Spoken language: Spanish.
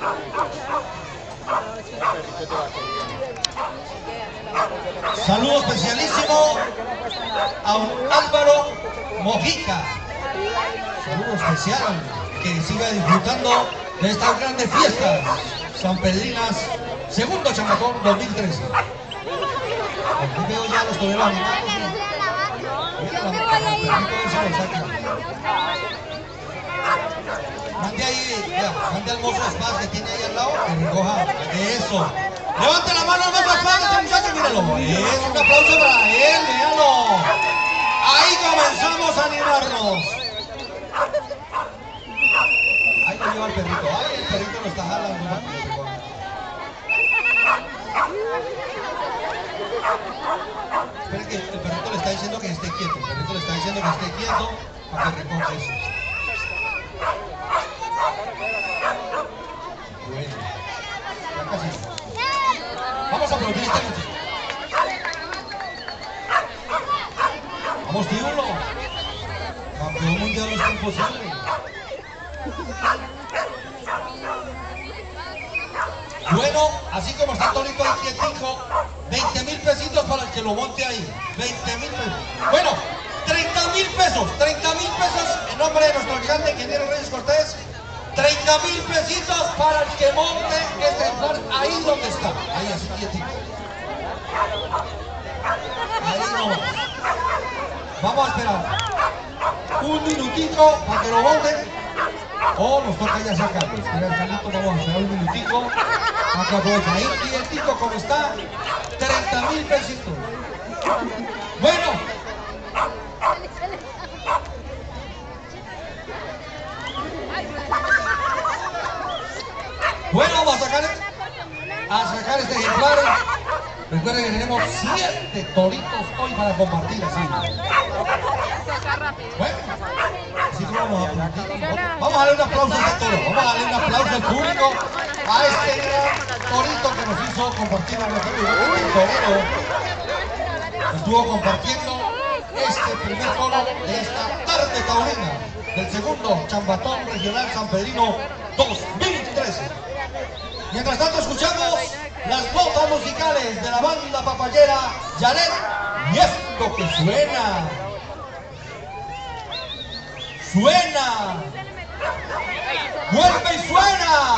Saludo especialísimo a un Álvaro Mojica. Saludo especial, que siga disfrutando de estas grandes fiestas sanpedrinas, segundo Chamacón 2013. Aquí veo ya los toreros animados. Mande ahí, ya, mande al mozo Spaz que tiene ahí al lado, que recoja eso. Levante la mano al mozo Spaz, ese muchacho, míralo. Es un aplauso para él, míralo. Ahí comenzamos a animarnos. Ahí lo lleva el perrito, ahí el perrito lo está jalando. Espera que el perrito le está diciendo que esté quieto, el perrito le está diciendo que esté quieto para que recoja eso. Bueno, ya casi. Vamos a aplaudir esta noche. Vamos, tíulo. Campeón mundial es imposible. Bueno, así como está Torito ahí quietico, 20.000 pesitos para el que lo monte ahí. 20.000 pesos. Bueno, 30.000 pesos. 30.000 pesos en nombre de nuestro alcalde, ingeniero Reyes Cortés. 30.000 pesitos para el que monte este ejemplar ahí donde está. Ahí así quietico. Ahí nomás. Vamos a esperar un minutico para que lo monten. O nos toca ya sacarlo. Espera, Carlito, vamos a esperar un minutico. Acá aprovecha. Ahí quietico como está. 30.000 pesitos. Bueno. Bueno, vamos a sacar este ejemplar. Recuerden que tenemos 7 toritos hoy para compartir así. Bueno, así que vamos a darle un aplauso a este toro. Vamos a darle un aplauso al público a este gran torito que nos hizo compartir a nuestro torero. Estuvo compartiendo este primer toro de esta tarde taurina del segundo Chambatón Regional Sanpedrino 2013. Mientras tanto escuchamos las notas musicales de la banda papayera Yaret y esto que suena. ¡Suena! ¡Vuelve y suena!